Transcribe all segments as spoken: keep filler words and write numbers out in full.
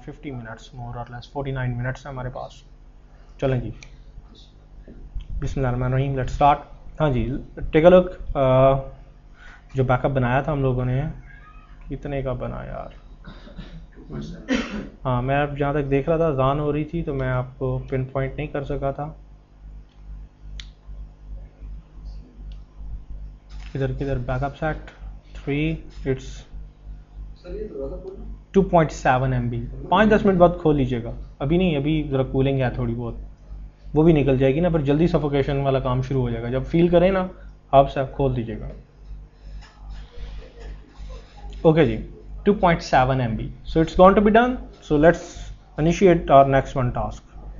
Fifty minutes more और less, forty nine minutes है हमारे पास। चलें जी, बिस्मिल्लाहिर्रहमानिर्रहीम, लेट्स स्टार्ट। हाँ जी, टेक अ लुक। जो बैकअप बनाया था हम लोगों ने, कितने का बना यार? हाँ, मैं अब जहाँ तक देख रहा था अज़ान हो रही थी तो मैं आपको पिन पॉइंट नहीं कर सका था। किधर किधर backup set three, it's two point seven M B. पाँच दस मिनट बाद खोल लीजिएगा, अभी नहीं, अभी ज़रा कूलिंग है थोड़ी बहुत, वो भी निकल जाएगी ना, फिर जल्दी सफोकेशन वाला काम शुरू हो जाएगा। जब फील करें ना आप से, खोल दीजिएगा। ओके जी, two point seven M B, so it's going to be done. So let's initiate our next one task.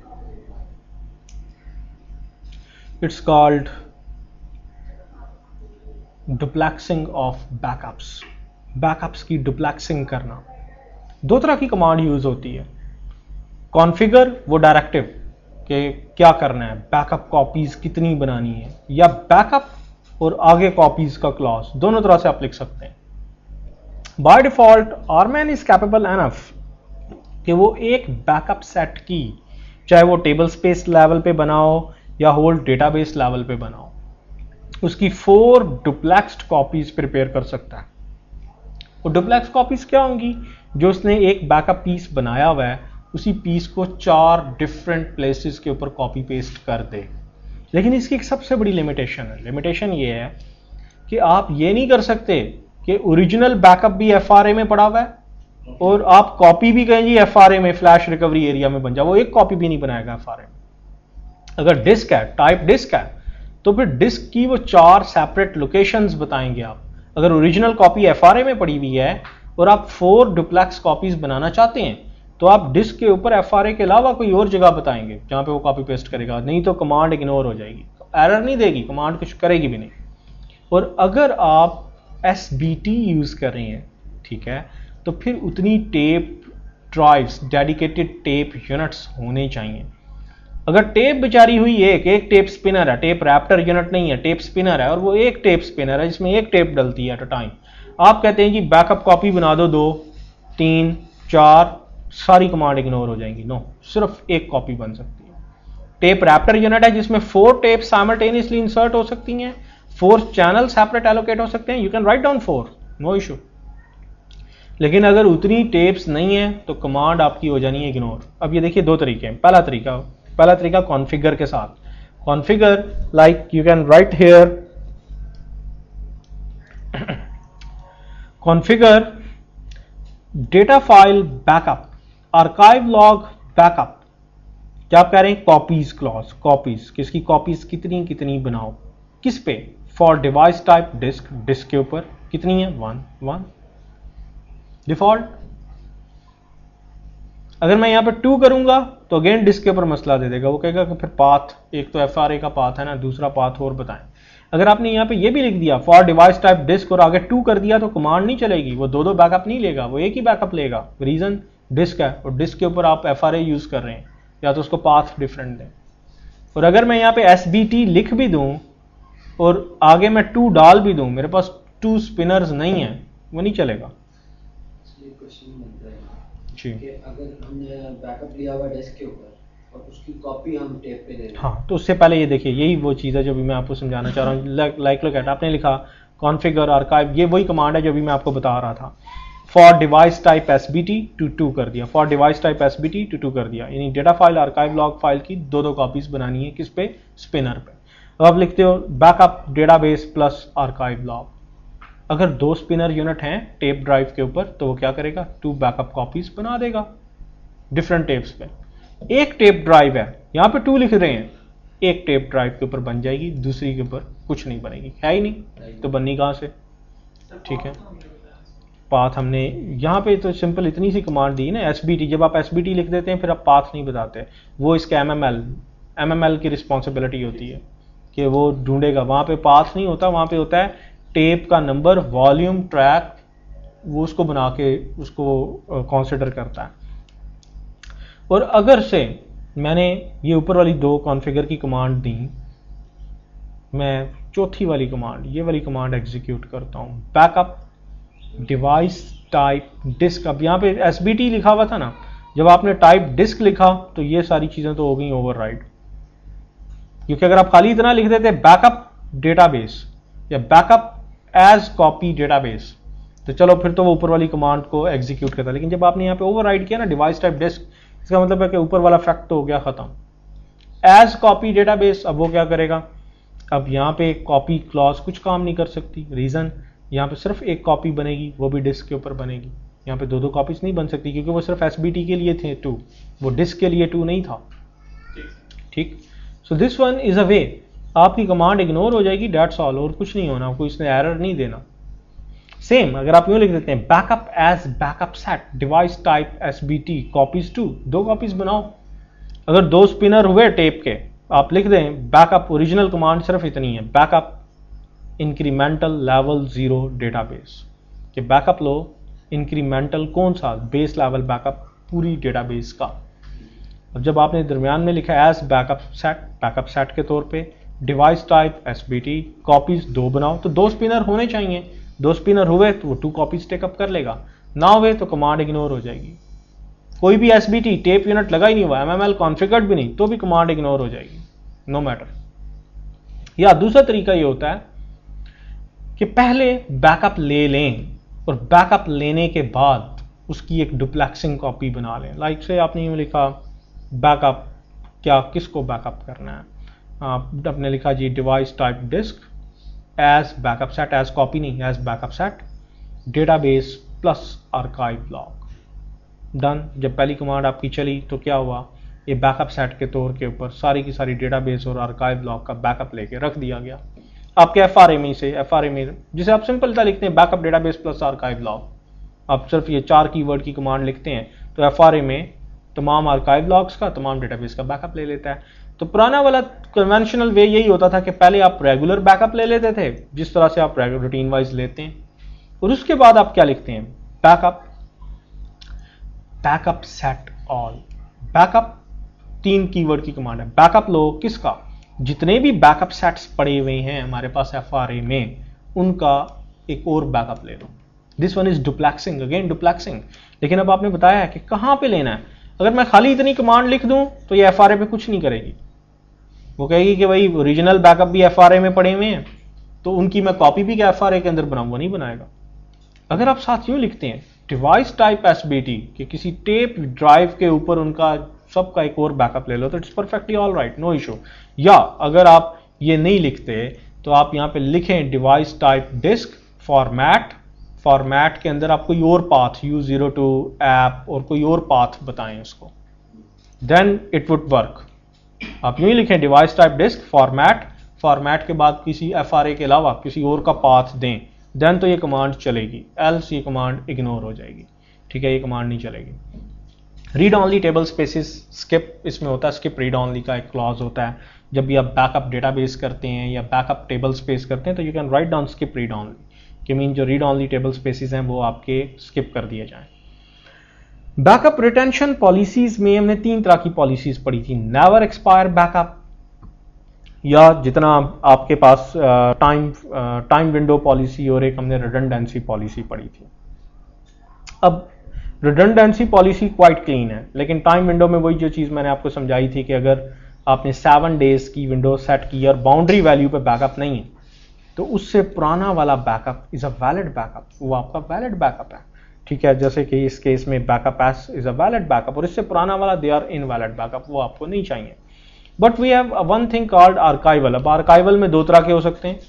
It's called duplexing of backups. Backups की duplexing करना। दो तरह की कमांड यूज होती है। कॉन्फ़िगर, वो डायरेक्टिव कि क्या करना है, बैकअप कॉपीज कितनी बनानी है, या बैकअप और आगे कॉपीज का क्लॉज, दोनों तरह से आप लिख सकते हैं। By default RMAN is capable enough कि वो एक बैकअप सेट की, चाहे वो टेबल स्पेस लेवल पे बनाओ या होल डेटाबेस लेवल पे बनाओ, उसकी फोर डुप्लेक्स्ड कॉपीज प्रिपेयर कर सकता है। वो डुप्लेक्स कॉपीज क्या होंगी? जो उसने एक बैकअप पीस बनाया हुआ है, उसी पीस को चार डिफरेंट प्लेसेस के ऊपर कॉपी पेस्ट कर दे। लेकिन इसकी एक सबसे बड़ी लिमिटेशन है। लिमिटेशन ये है कि आप ये नहीं कर सकते कि ओरिजिनल बैकअप भी एफआरए में पड़ा हुआ है और आप कॉपी भी कहें जी एफआरए में, फ्लैश रिकवरी एरिया में बन जाए, वो एक कॉपी भी नहीं बनाएगा एफआरए में। अगर डिस्क है, टाइप डिस्क है, तो फिर डिस्क की वो चार सेपरेट लोकेशंस बताएंगे आप। अगर ओरिजिनल कॉपी एफआरए में पड़ी हुई है और आप फोर डुप्लेक्स कॉपीज बनाना चाहते हैं, तो आप डिस्क के ऊपर एफआरए के अलावा कोई और जगह बताएंगे जहां पे वो कॉपी पेस्ट करेगा, नहीं तो कमांड इग्नोर हो जाएगी, एरर नहीं देगी, कमांड कुछ करेगी भी नहीं। और अगर आप एस बी टी यूज कर रहे हैं, ठीक है, तो फिर उतनी tape drives, dedicated tape units होने चाहिए। अगर टेप बिचारी हुई एक एक टेप स्पिनर है, टेप रैप्टर यूनिट नहीं है, टेप स्पिनर है, और वो एक टेप स्पिनर है जिसमें एक टेप डलती है एट अ टाइम, आप कहते हैं कि बैकअप कॉपी बना दो, दो तीन चार, सारी कमांड इग्नोर हो जाएंगी। नो, सिर्फ एक कॉपी बन सकती है। टेप रैप्टर यूनिट है जिसमें फोर टेप साइमल्टेनियसली इंसर्ट हो सकती हैं, फोर चैनल सेपरेट एलोकेट हो सकते हैं, you can write down four, no issue. लेकिन अगर उतनी टेप्स नहीं है तो कमांड आपकी हो जानी है इग्नोर। अब ये देखिए दो तरीके हैं। पहला तरीका पहला तरीका कॉन्फ़िगर के साथ। Configure like you can write here, configure data file backup, archive log backup. क्या आप कह रहे हैं? कॉपीज क्लॉज, कॉपीज, किसकी कॉपीज कितनी कितनी बनाओ, किस पे? For device type disk, disk के ऊपर कितनी है? One one default. अगर मैं यहां पे टू करूंगा तो अगेन डिस्क के ऊपर मसला दे देगा, वो कहेगा कि फिर पाथ, एक तो एफआरए का पाथ है ना, दूसरा पाथ और बताएं। अगर आपने यहां पे ये भी लिख दिया फॉर डिवाइस टाइप डिस्क और आगे टू कर दिया तो कमांड नहीं चलेगी, वो दो दो बैकअप नहीं लेगा, वो एक ही बैकअप लेगा। रीजन डिस्क है और डिस्क के ऊपर आप एफआरए यूज कर रहे हैं, या तो उसको पाथ डिफरेंट दें। और अगर मैं यहाँ पे एस बी टी लिख भी दूं और आगे मैं टू डाल भी दूं, मेरे पास टू स्पिनर्स नहीं है, वो नहीं चलेगा। जी, अगर हमने बैकअप लिया हुआ डेस्क के ऊपर और उसकी कॉपी हम टेप पे दे रहे हैं, हाँ, तो उससे पहले ये देखिए, यही वो चीज़ है जो भी मैं आपको समझाना चाह रहा हूँ। लाइक लुक एट, आपने लिखा कॉन्फ़िगर आर्काइव, ये वही कमांड है जो भी मैं आपको बता रहा था। For device type S B T two two कर दिया, for device type S B T two two कर दिया, यानी data file archive log file की दो दो कॉपीज बनानी है, किस पे? स्पिनर पे। अब आप लिखते हो backup database plus archive log. अगर दो स्पिनर यूनिट हैं टेप ड्राइव के ऊपर तो वो क्या करेगा? टू बैकअप कॉपीज बना देगा डिफरेंट टेप्स पे। एक टेप ड्राइव है, यहां पे टू लिख रहे हैं, एक टेप ड्राइव के ऊपर बन जाएगी, दूसरी के ऊपर कुछ नहीं बनेगी, है ही नहीं, तो बननी कहां से? ठीक है, पाथ हमने यहाँ पे तो सिंपल इतनी सी कमांड दी ना, एस बी टी। जब आप एस बी टी लिख देते हैं फिर आप पाथ नहीं बताते, वो इसके M M L M M L की रिस्पॉन्सिबिलिटी होती है कि वो ढूंढेगा। वहाँ पे पाथ नहीं होता, वहाँ पे होता है टेप का नंबर, वॉल्यूम, ट्रैक, वो उसको बना के उसको कंसिडर करता है। और अगर से मैंने ये ऊपर वाली दो कॉन्फ़िगर की कमांड दी, मैं चौथी वाली कमांड, ये वाली कमांड एग्जीक्यूट करता हूँ, बैकअप डिवाइस टाइप डिस्क। अब यहाँ पे एस बी टी लिखा हुआ था ना, जब आपने टाइप डिस्क लिखा तो ये सारी चीजें तो हो गई ओवरराइड, क्योंकि अगर आप खाली इतना लिख देते बैकअप डेटाबेस या बैकअप एज कॉपी डेटाबेस तो चलो फिर तो वो ऊपर वाली कमांड को एग्जीक्यूट करता है। लेकिन जब आपने यहाँ पे ओवरराइड किया ना डिवाइस टाइप डिस्क, इसका मतलब है कि ऊपर वाला फैक्ट तो हो गया खत्म। एज कॉपी डेटाबेस, अब वो क्या करेगा, अब यहाँ पे कॉपी क्लॉज कुछ काम नहीं कर सकती। रीजन, यहाँ पे सिर्फ एक कॉपी बनेगी, वो भी डिस्क के ऊपर बनेगी। यहाँ पे दो दो कॉपीज नहीं बन सकती क्योंकि वो सिर्फ एसबीटी के लिए थे टू, वो डिस्क के लिए टू नहीं था। ठीक, so this one is a way, आपकी कमांड इग्नोर हो जाएगी, डेट्स ऑल, और कुछ नहीं होना, कोई इसने एरर नहीं देना। सेम अगर आप यूं लिख देते हैं backup as backup set device type SBT copies two, दो कॉपीज बनाओ। अगर दो स्पिनर हुए टेप के, आप लिख दें बैकअप, ओरिजिनल कमांड सिर्फ इतनी है, backup incremental level zero database, कि बैकअप लो इंक्रीमेंटल कौन सा, बेस लेवल बैकअप पूरी डेटाबेस का। अब जब आपने दरमियान में लिखा as backup set, backup set के तौर पे डिवाइस टाइप एसबीटी कॉपीज दो बनाओ, तो दो स्पिनर होने चाहिए, दो स्पिनर हुए तो वो टू कॉपीज टेकअप कर लेगा, ना हुए तो कमांड इग्नोर हो जाएगी। कोई भी एसबीटी टेप यूनिट लगा ही नहीं हुआ, एमएमएल कॉन्फ़िगर्ड भी नहीं, तो भी कमांड इग्नोर हो जाएगी, नो मैटर। या दूसरा तरीका ये होता है कि पहले बैकअप ले लें और बैकअप लेने के बाद उसकी एक डुप्लेक्सिंग कॉपी बना लें। लाइक से आपने यूं लिखा बैकअप, क्या किसको बैकअप करना है, आप आपने लिखा जी device type disk as backup set, as copy नहीं, as backup set database plus archive log, done. जब पहली कमांड आपकी चली तो क्या हुआ, ये बैकअप सेट के तौर के ऊपर सारी की सारी डेटाबेस और आर्काइव लॉग का बैकअप लेके रख दिया गया आपके एफ आर एम ई से, एफ आर एम ई जिसे आप सिंपल सा लिखते हैं backup database plus archive log, आप सिर्फ ये चार कीवर्ड की कमांड लिखते हैं तो एफ आर एम में तमाम आर्काइव लॉग्स का, तमाम डेटाबेस का बैकअप ले लेता है। तो पुराना वाला कन्वेंशनल वे यही होता था कि पहले आप रेगुलर बैकअप ले लेते थे जिस तरह से आप रूटीन वाइज लेते हैं, और उसके बाद आप क्या लिखते हैं, backup backup set all. Backup तीन कीवर्ड की कमांड है, बैकअप लो किसका, जितने भी बैकअप सेट्स पड़े हुए हैं हमारे पास एफ आर ए में, उनका एक और बैकअप ले लो। This one is duplexing, again duplexing. लेकिन अब आपने बताया है कि कहां पे लेना है। अगर मैं खाली इतनी कमांड लिख दूं तो ये एफ आर ए पे कुछ नहीं करेगी, वो कहेगी कि भाई ओरिजिनल बैकअप भी एफ आर ए में पड़े हुए हैं तो उनकी मैं कॉपी भी क्या एफ आर ए के अंदर बनाऊं, वो नहीं बनाएगा। अगर आप साथ यूं लिखते हैं डिवाइस टाइप एसबीटी कि किसी टेप ड्राइव के ऊपर उनका सबका एक और बैकअप ले लो, तो it's perfectly all right, no issue. या अगर आप ये नहीं लिखते तो आप यहां पे लिखें device type disk format, format के अंदर आप कोई और path u zero two app और कोई और पाथ बताएं उसको, देन इट वुड वर्क। आप यूं ही लिखें device type disk format, format के बाद किसी एफ आर ए के अलावा किसी और का पाथ दें, देन तो ये कमांड चलेगी, एल्स ये कमांड इग्नोर हो जाएगी। ठीक है, ये कमांड नहीं चलेगी। Read only table spaces skip इसमें होता है, स्किप रीड ऑनली का एक क्लॉज होता है। जब भी आप बैकअप डेटाबेस करते हैं या बैकअप टेबल स्पेस करते हैं तो you can write down skip read only, कि मीन जो रीड ऑनली टेबल स्पेसिस हैं वो आपके स्किप कर दिए जाएं। बैकअप रिटेंशन पॉलिसीज में हमने तीन तरह की पॉलिसीज पढ़ी थी, नेवर एक्सपायर बैकअप, या जितना आपके पास टाइम टाइम विंडो पॉलिसी, और एक हमने रिडंडेंसी पॉलिसी पढ़ी थी। अब रिडंडेंसी पॉलिसी क्वाइट क्लीन है, लेकिन टाइम विंडो में वही जो चीज मैंने आपको समझाई थी कि अगर आपने सेवन डेज की विंडो सेट की और बाउंड्री वैल्यू पे बैकअप नहीं है तो उससे पुराना वाला backup is a valid backup, वो आपका वैलिड बैकअप है। ठीक है, जैसे कि इस केस में backup S is a valid backup, और इससे पुराना वाला दे आर इनवैलिड बैकअप, वो आपको नहीं चाहिए। But we have one thing called archival. अब आर्काइवल में दो तरह के हो सकते हैं,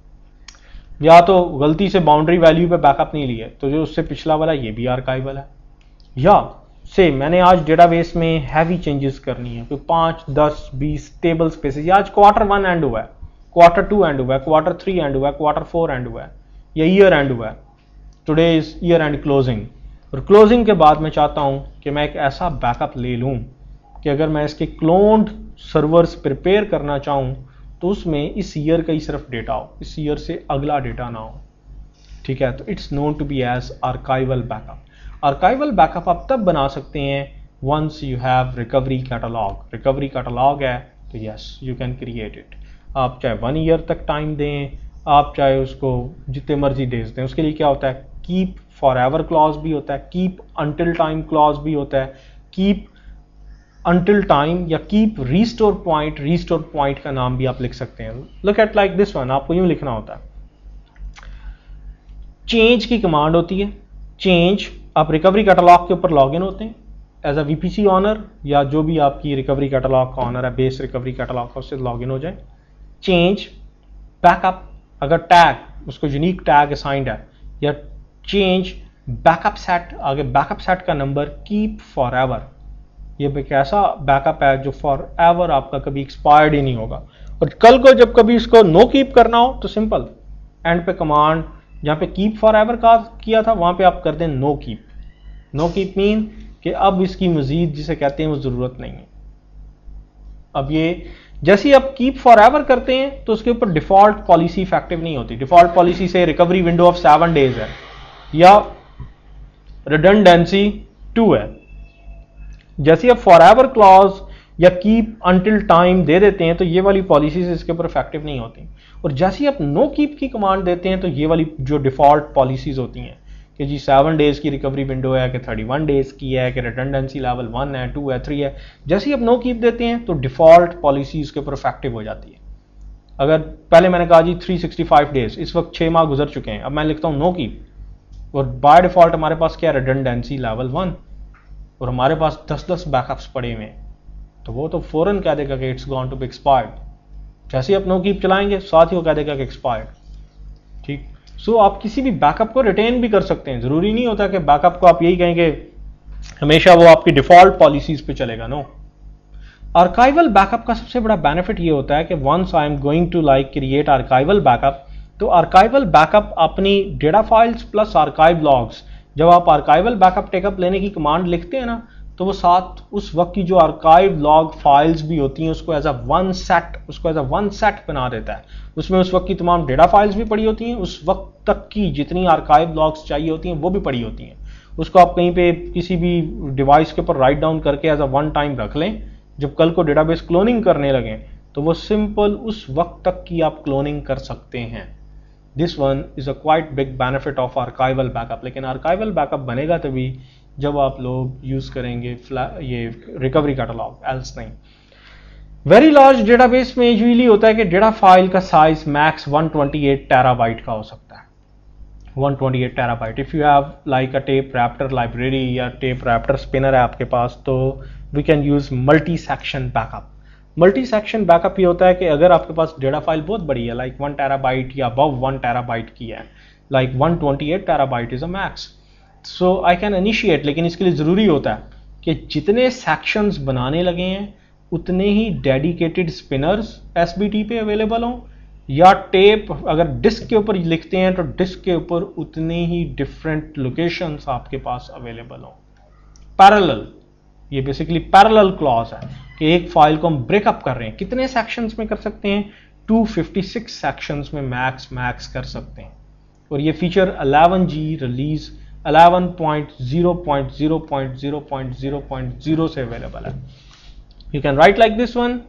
या तो गलती से बाउंड्री वैल्यू पे बैकअप नहीं लिए तो जो उससे पिछला वाला ये भी आर्काइवल है, या से मैंने आज डेटाबेस में हैवी चेंजेस करनी है, कोई पांच दस बीस टेबल स्पेसेस, या आज क्वार्टर वन एंड हुआ है, क्वार्टर टू एंड हुआ है, क्वार्टर थ्री एंड हुआ है, क्वार्टर फोर एंड हुआ है, या ईयर एंड हुआ है, today is year end closing, और क्लोजिंग के बाद मैं चाहता हूं कि मैं एक ऐसा बैकअप ले लूं कि अगर मैं इसके क्लोन्ड सर्वर्स प्रिपेयर करना चाहूं तो उसमें इस ईयर का ही सिर्फ डेटा हो, इस ईयर से अगला डेटा ना हो। ठीक है, तो it's known to be as archival backup. Archival backup आप तब बना सकते हैं once you have recovery catalog. Recovery catalog है तो yes you can create it. आप चाहे वन ईयर तक टाइम दें, आप चाहे उसको जितने मर्जी डेज दें, उसके लिए क्या होता है, कीप फॉर एवर क्लॉज भी होता है, कीप अंटिल टाइम क्लॉज भी होता है, कीप अंटिल टाइम या keep restore point, restore point का नाम भी आप लिख सकते हैं। Look at like this one, आपको यूं लिखना होता है। चेंज की कमांड होती है, चेंज, आप रिकवरी कैटलॉग के ऊपर लॉग इन होते हैं एज अ वीपीसी ऑनर या जो भी आपकी रिकवरी कैटलॉग का ऑनर है, बेस रिकवरी कैटलॉग का, उससे लॉग इन हो जाए। चेंज बैकअप, अगर टैग उसको यूनिक टैग असाइंड है, या चेंज बैकअप सेट, आगे बैकअप सेट का नंबर कीप फॉर एवर, ये एक ऐसा बैकअप है जो फॉर एवर आपका कभी एक्सपायर्ड ही नहीं होगा। और कल को जब कभी इसको नो कीप करना हो तो सिंपल एंड पे कमांड, जहां पे कीप फॉर एवर का किया था वहां पे आप कर दें no keep. No keep mean कि अब इसकी मजीद जिसे कहते हैं वो जरूरत नहीं है। अब ये जैसे ही आप कीप फॉर एवर करते हैं तो उसके ऊपर डिफॉल्ट पॉलिसी इफेक्टिव नहीं होती। डिफॉल्ट पॉलिसी से recovery window of seven days है या रिडंडेंसी टू है। जैसे ही आप फॉर एवर क्लॉज या कीप अंटिल टाइम दे देते हैं तो ये वाली पॉलिसीज इसके ऊपर इफेक्टिव नहीं होती। और जैसे ही आप नो कीप की कमांड देते हैं तो ये वाली जो डिफॉल्ट पॉलिसीज होती हैं कि जी सेवन डेज की रिकवरी विंडो है, कि थर्टी वन डेज की है, कि रिडंडेंसी लेवल वन है, टू है, थ्री है, जैसे ही आप नो कीप देते हैं तो डिफॉल्ट पॉलिसी इसके ऊपर इफेक्टिव हो जाती है। अगर पहले मैंने कहा जी थ्री सिक्सटी फाइव डेज, इस वक्त छह माह गुजर चुके हैं, अब मैं लिखता हूं नो कीप और बाय डिफॉल्ट हमारे पास क्या है, रिडंडेंसी लेवल वन, और हमारे पास दस दस बैकअप्स पड़े हुए हैं, तो वो तो फौरन कह देगा कि it's gone to be expired. जैसे ही आप नो कीप चलाएंगे साथ ही वो कह देगा कि एक्सपायर्ड। ठीक, सो so, आप किसी भी बैकअप को रिटेन भी कर सकते हैं, जरूरी नहीं होता कि बैकअप को आप यही कहेंगे हमेशा वो आपकी डिफॉल्ट पॉलिसीज पे चलेगा। नो, आर्काइवल बैकअप का सबसे बड़ा बेनिफिट ये होता है कि once I am going to like create archival backup, तो आर्काइवल बैकअप अपनी data files plus archive logs, जब आप आर्काइवल बैकअप टेकअप लेने की कमांड लिखते हैं ना, तो वो साथ उस वक्त की जो आर्काइव लॉग फाइल्स भी होती हैं उसको एज अ वन सेट, उसको एज अ वन सेट बना देता है। उसमें उस वक्त की तमाम डेटा फाइल्स भी पड़ी होती हैं, उस वक्त तक की जितनी आर्काइव लॉग्स चाहिए होती हैं वो भी पड़ी होती हैं। उसको आप कहीं पे किसी भी डिवाइस के ऊपर राइट डाउन करके एज अ वन टाइम रख लें, जब कल को डेटाबेस क्लोनिंग करने लगें तो वो सिंपल उस वक्त तक की आप क्लोनिंग कर सकते हैं। This one is a quite big benefit of archival backup. लेकिन आर्काइवल बैकअप बनेगा तभी जब आप लोग यूज करेंगे ये रिकवरी कैटलॉग, एल्स नहीं। वेरी लार्ज डेटाबेस में यूजुअली होता है कि डेटा फाइल का size max one twenty eight terabyte का हो सकता है, one twenty eight terabyte. If you have like a tape raptor library या टेप रैप्टर स्पिनर है आपके पास, तो we can use multi section backup. Multi section backup ये होता है कि अगर आपके पास डेटा फाइल बहुत बड़ी है, लाइक वन टेराबाइट या अबव वन टेराबाइट की है, like one twenty eight terabyte is a max, so I can initiate. लेकिन इसके लिए जरूरी होता है कि जितने सेक्शंस बनाने लगे हैं उतने ही डेडिकेटेड स्पिनर्स एसबीटी पे अवेलेबल हों, या टेप अगर डिस्क के ऊपर लिखते हैं तो डिस्क के ऊपर उतने ही डिफरेंट लोकेशंस आपके पास अवेलेबल हों। पैरेलल, ये बेसिकली पैरेलल क्लॉज है कि एक फाइल को हम ब्रेकअप कर रहे हैं, कितने सेक्शंस में कर सकते हैं, टू फिफ्टी सिक्स सेक्शंस में मैक्स मैक्स कर सकते हैं। और ये feature eleven G release eleven point zero point zero point zero point zero point zero से अवेलेबल है। You can write like this one,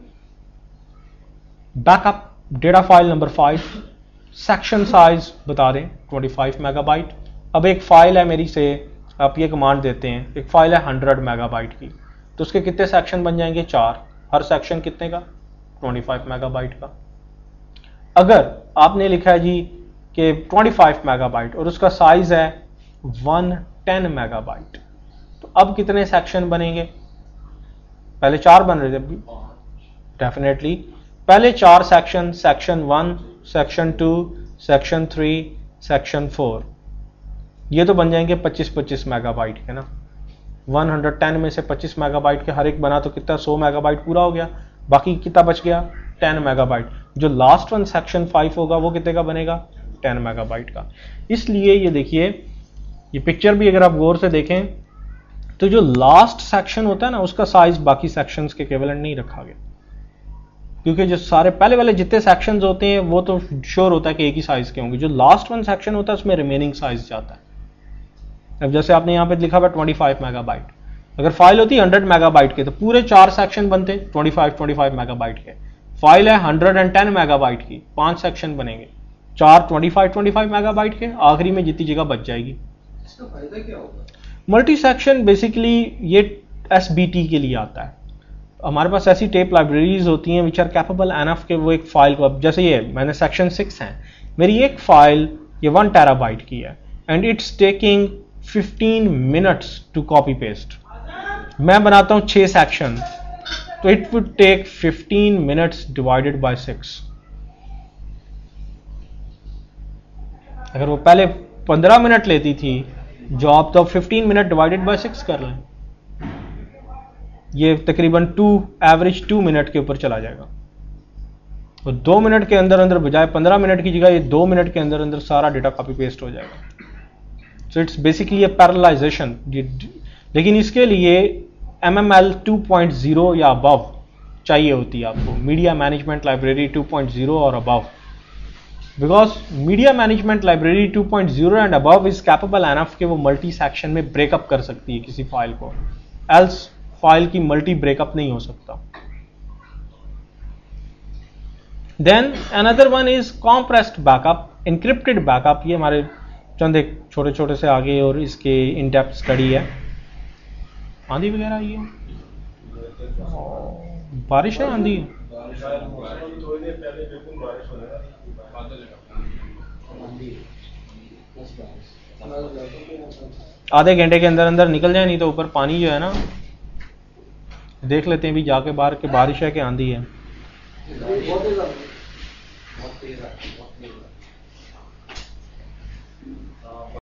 backup data file number five, section size बता दें twenty five megabyte. अब एक file है मेरी से, आप ये कमांड देते हैं, एक फाइल है हंड्रेड मेगाबाइट की, तो उसके कितने सेक्शन बन जाएंगे, चार। हर सेक्शन कितने का, ट्वेंटी फाइव मेगाबाइट का। अगर आपने लिखा है जी कि ट्वेंटी फाइव मेगाबाइट और उसका साइज है वन टेन मेगाबाइट, तो अब कितने सेक्शन बनेंगे, पहले चार बन रहे थे, डेफिनेटली पहले चार section, section one, section two, section three, section four, ये तो बन जाएंगे पच्चीस पच्चीस मेगाबाइट के ना। वन हंड्रेड टेन में से पच्चीस मेगाबाइट के हर एक बना तो कितना, सौ मेगाबाइट पूरा हो गया, बाकी कितना बच गया, टेन मेगाबाइट। जो लास्ट वन सेक्शन फाइव होगा वो कितने का बनेगा, टेन मेगाबाइट का। इसलिए ये देखिए, ये पिक्चर भी अगर आप गौर से देखें तो जो लास्ट सेक्शन होता है ना उसका साइज बाकी सेक्शंस के इक्विवेलेंट नहीं रखा गया, क्योंकि जो सारे पहले वाले जितने सेक्शंस होते हैं वो तो श्योर होता है कि एक ही साइज के होंगे, जो लास्ट वन सेक्शन होता है उसमें रिमेनिंग साइज जाता है। अब जैसे आपने यहाँ पे लिखा हुआ ट्वेंटी फाइव मेगाबाइट, अगर फाइल होती है हंड्रेड मेगाबाइट के तो पूरे चार सेक्शन बनते twenty five twenty five megabyte के। फाइल है हंड्रेड टेन मेगाबाइट की, पांच सेक्शन बनेंगे, चार twenty five twenty five megabyte के, आखिरी में जितनी जगह बच जाएगी। इसका फायदा क्या होगा? मल्टी सेक्शन बेसिकली ये एस बी टी के लिए आता है। हमारे पास ऐसी टेप लाइब्रेरीज होती हैं विच आर कैपेबल एनफ के वो एक फाइल को, अब जैसे ये मैंने सेक्शन सिक्स है, मेरी एक फाइल ये वन टेराबाइट की है and it's taking fifteen minutes to copy paste. मैं बनाता हूं छह सेक्शन, तो it would take fifteen minutes divided by six. अगर वो पहले पंद्रह मिनट लेती थी जॉब, तो fifteen minute divided by six कर लें, ये तकरीबन टू एवरेज टू मिनट के ऊपर चला जाएगा। तो दो मिनट के अंदर अंदर बजाय पंद्रह मिनट की जगह ये दो मिनट के अंदर अंदर सारा डेटा कॉपी पेस्ट हो जाएगा। So it's basically a parallelization. लेकिन इसके लिए M M L two point zero या अबव चाहिए होती है आपको, media management library two point zero और above, because media management library two point zero and above is capable enough के वो मल्टी सेक्शन में ब्रेकअप कर सकती है किसी फाइल को, एल्स फाइल की मल्टी ब्रेकअप नहीं हो सकता। Then another one is compressed backup, encrypted backup. ये हमारे चंद एक छोटे छोटे से आगे और इसके इन डेप्थ स्टडी है। आंधी वगैरह आई है, बारिश है, आंधी है। आधे घंटे के अंदर अंदर निकल जाए, नहीं तो ऊपर पानी जो है ना, देख लेते हैं भी जाके बाहर के बारिश है कि आंधी है।